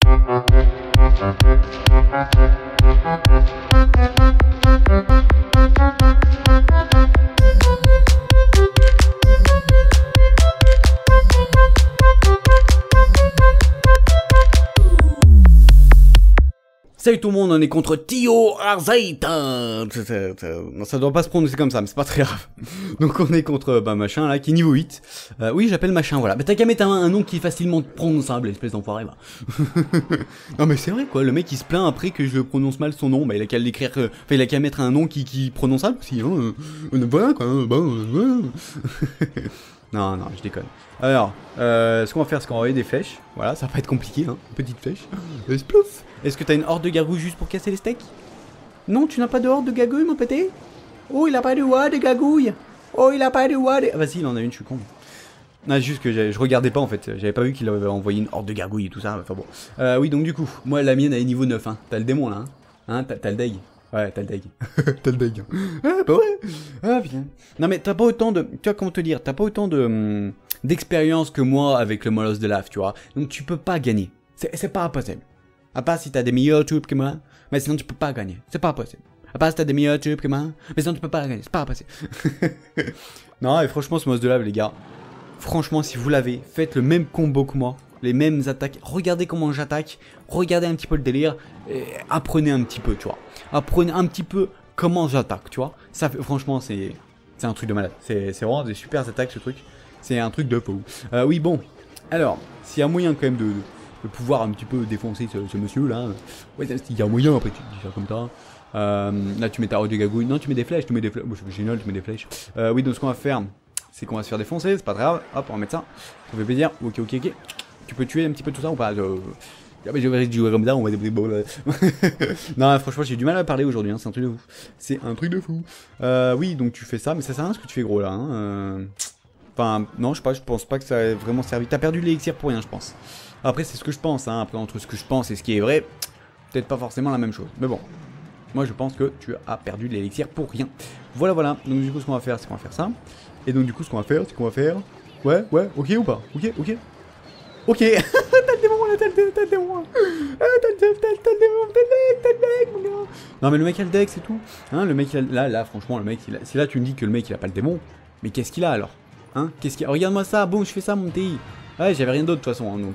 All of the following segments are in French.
Salut tout le monde, on est contre Tio Arzeit. Non, ça doit pas se prononcer comme ça, mais c'est pas très grave. Donc on est contre machin là qui est niveau 8. Oui, j'appelle machin, voilà. Mais t'as qu'à mettre un nom qui est facilement prononçable, espèce d'enfoiré va. Non mais c'est vrai quoi, le mec il se plaint après que je prononce mal son nom, bah il a qu'à l'écrire, enfin il a qu'à mettre un nom qui est prononçable aussi, hein. Voilà quoi, Non, non, je déconne. Alors, ce qu'on va faire, c'est qu'on va envoyer des flèches. Voilà, ça va pas être compliqué, hein. Petite flèche. Splouf. Est-ce que t'as une horde de gargouilles juste pour casser les steaks? Non, tu n'as pas de horde de gargouilles, mon pété? Oh, il a pas de what de gargouilles? Oh, il a pas de what de... Ah, vas-y, il en a une, je suis con. Non, juste que je regardais pas en fait. J'avais pas vu qu'il avait envoyé une horde de gargouilles et tout ça. Enfin bon. Oui, donc du coup, moi, la mienne, elle est niveau 9. Hein. T'as le démon là. Hein, t'as le deg. Ouais, t'as le deg. T'as le deg. Ah, bah ouais. Ah, putain. Non, mais t'as pas autant de. Tu vois, comment te dire? T'as pas autant de. D'expérience que moi avec le molosse de lave, tu vois. Donc tu peux pas gagner. C'est pas possible. À part si t'as des meilleurs tubes que moi. Mais sinon, tu peux pas gagner. C'est pas possible. À part si t'as des meilleurs tubes que moi. Mais sinon, tu peux pas gagner. C'est pas possible. Non, et franchement, ce molosse de lave, les gars. Franchement, si vous l'avez, faites le même combo que moi. Les mêmes attaques. Regardez comment j'attaque. Regardez un petit peu le délire. Et apprenez un petit peu, tu vois. Apprenez un petit peu comment j'attaque, tu vois. Ça, franchement, c'est un truc de malade. C'est vraiment des super attaques, ce truc. C'est un truc de fou. Oui, bon. Alors, s'il y a moyen quand même de pouvoir un petit peu défoncer ce monsieur là. Ouais, il y a moyen, après tu dis ça comme ça. Là, tu mets ta horde de gagouille. Non, tu mets des flèches. Tu mets des flèches. Bon, c'est génial, tu mets des flèches. Oui, donc ce qu'on va faire, c'est qu'on va se faire défoncer. C'est pas grave. Hop, on va mettre ça. Ça fait plaisir. Ok, ok, ok. Tu peux tuer un petit peu tout ça ou pas? Je vais jouer comme ça, on va des bon, non, franchement, j'ai du mal à parler aujourd'hui, hein, c'est un truc de fou. C'est un truc de fou. Oui, donc tu fais ça, mais ça sert à rien ce que tu fais gros là. Hein. Enfin, non, je pense pas que ça ait vraiment servi. T'as perdu l'élixir pour rien, je pense. Après, c'est ce que je pense, hein. Après, entre ce que je pense et ce qui est vrai, peut-être pas forcément la même chose. Mais bon, moi je pense que tu as perdu l'élixir pour rien. Voilà, voilà. Donc du coup, ce qu'on va faire, c'est qu'on va faire ça. Et donc du coup, ce qu'on va faire, c'est qu'on va faire... Ouais, ok ou pas? Ok. Ok, t'as le démon là, t'as le démon. T'as le démon, mon gars. Non mais le mec a le deck, c'est tout. Hein, le mec, là, franchement, le mec, si là tu me dis que le mec il a pas le démon, mais qu'est-ce qu'il a alors? Hein, qu'est-ce qu'il a? Regarde-moi ça, boum, je fais ça, mon TI. Ouais, j'avais rien d'autre de toute façon, hein,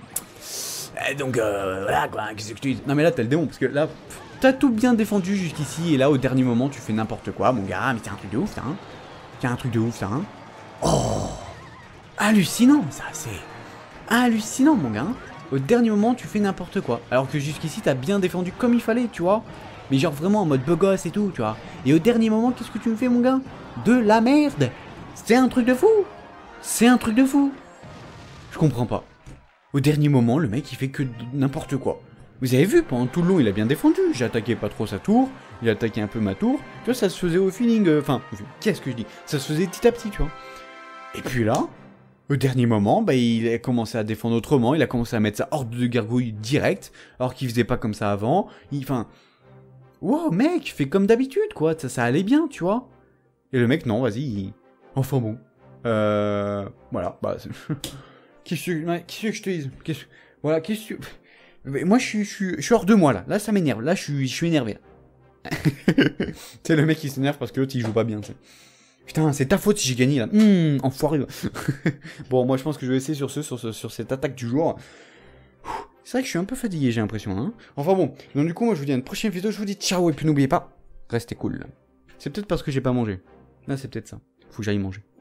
donc voilà quoi, qu'est-ce que je te dis? Non mais là t'as le démon, parce que là, t'as tout bien défendu jusqu'ici, et là au dernier moment tu fais n'importe quoi, mon gars, mais c'est un truc de ouf, ça, hein. C'est un truc de ouf, ça, hein. Oh, hallucinant, ça, c'est... hallucinant mon gars. Au dernier moment tu fais n'importe quoi. Alors que jusqu'ici t'as bien défendu comme il fallait, tu vois. Mais genre vraiment en mode begosse et tout, tu vois. Et au dernier moment qu'est-ce que tu me fais mon gars? De la merde. C'est un truc de fou. C'est un truc de fou. Je comprends pas. Au dernier moment le mec il fait que n'importe quoi. Vous avez vu, pendant tout le long il a bien défendu. J'ai attaqué pas trop sa tour. Il a attaqué un peu ma tour. Tu vois, ça se faisait au feeling. Enfin, qu'est-ce que je dis? Ça se faisait petit à petit, tu vois. Et puis là... au dernier moment, bah, il a commencé à défendre autrement, il a commencé à mettre sa horde de gargouilles direct, alors qu'il faisait pas comme ça avant. Enfin, wow, mec, fais comme d'habitude, quoi, ça allait bien, tu vois. Et le mec, non, vas-y, enfin bon. Voilà, bah, qu'est-ce que je te dise? Voilà, qu'est-ce que... Moi, je suis hors de moi, là ça m'énerve, là, je suis énervé, là. Tu sais, le mec, il s'énerve parce que l'autre, il joue pas bien, tu sais. Putain, c'est ta faute si j'ai gagné là. Enfoiré. Bon, moi je pense que je vais essayer sur cette attaque du jour. C'est vrai que je suis un peu fatigué, j'ai l'impression. Hein. Enfin bon, donc du coup, moi je vous dis à une prochaine vidéo. Je vous dis ciao et puis n'oubliez pas, restez cool. C'est peut-être parce que j'ai pas mangé. Là, c'est peut-être ça. Faut que j'aille manger.